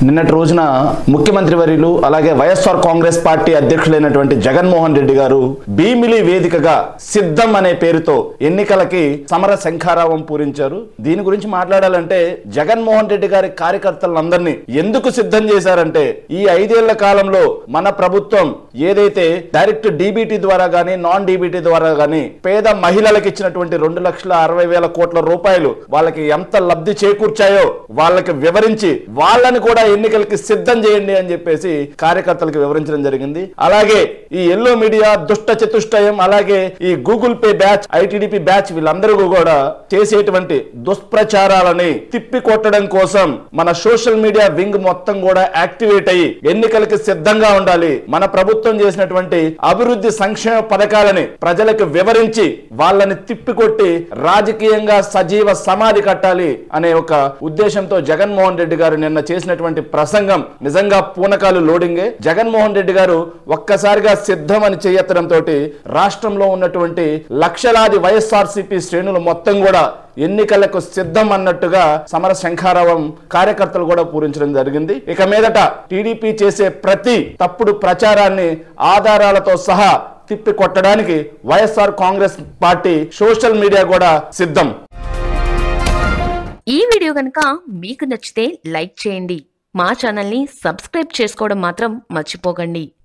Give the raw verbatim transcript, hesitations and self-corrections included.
నిన్నటి రోజున ముఖ్యమంత్రి వర్యులు అలాగే వైఎస్ఆర్ కాంగ్రెస్ పార్టీ అధ్యక్షులైనటువంటి జగన్మోహన్ రెడ్డి గారు భీమిలి వేదికగా సిద్ధం అనే పేరుతో ఎన్నికలకి సమర శంఖారావం పూరించారు. దీని గురించి మాట్లాడాలంటే జగన్మోహన్ రెడ్డి గారి కార్యకర్తలందరినీ ఎందుకు సిద్ధం చేశారంటే ఈ ఐదేళ్ల కాలంలో మన ప్రభుత్వం ఏదైతే డైరెక్ట్ డీబీటీ ద్వారా గానీ నాన్ డీబీటీ ద్వారా గానీ పేద మహిళలకు ఇచ్చినటువంటి రెండు లక్షల అరవై వేల కోట్ల రూపాయలు వాళ్ళకి ఎంత లబ్ధి చేకూర్చాయో వాళ్ళకి వివరించి వాళ్ళని కూడా ఎన్నికలకి సిద్ధం చేయండి అని చెప్పేసి కార్యకర్తలకు వివరించడం జరిగింది. అలాగే ఈ ఎల్లో మీడియా దుష్ట చతుష్టయం అలాగే ఈ Google Pay batch ITDP batch వీళ్ళందరూ కూడా చేసేటువంటి దుష్ప్రచారాలని తిప్పి కొట్టడం కోసం మన సోషల్ మీడియా వింగ్ మొత్తం కూడా యాక్టివేట్ అయ్యి ఎన్నికలకి సిద్ధంగా ఉండాలి, మన ప్రభుత్వం చేసినటువంటి అభివృద్ధి సంక్షేమ పథకాలని ప్రజలకు వివరించి వాళ్ళని తిప్పికొట్టి రాజకీయంగా సజీవ సమాధి కట్టాలి అనే ఒక ఉద్దేశంతో జగన్మోహన్ రెడ్డి గారు నిన్న చేసినటువంటి ప్రసంగం నిజంగా పూనకాలు లోడింగే. జగన్మోహన్ రెడ్డి గారు ఒక్కసారిగా సిద్ధం అని చేయెత్తడంతో రాష్ట్రంలో ఉన్నటువంటి లక్షలాది వైఎస్ఆర్సీపీ శ్రేణులు మొత్తం కూడా ఎన్నికలకు సిద్ధం అన్నట్టుగా సమర శంఖారావం కార్యకర్తలు కూడా పూరించడం జరిగింది. ఇక మీదట టీడీపీ చేసే ప్రతి తప్పుడు ప్రచారాన్ని ఆధారాలతో సహా తిప్పి కొట్టడానికి YSR Congress party social media కూడా సిద్ధం. ఈ వీడియో కనుక మీకు నచ్చితే లైక్ చేయండి, మా ఛానల్ని సబ్స్క్రైబ్ చేసుకోవడం మాత్రం మర్చిపోకండి.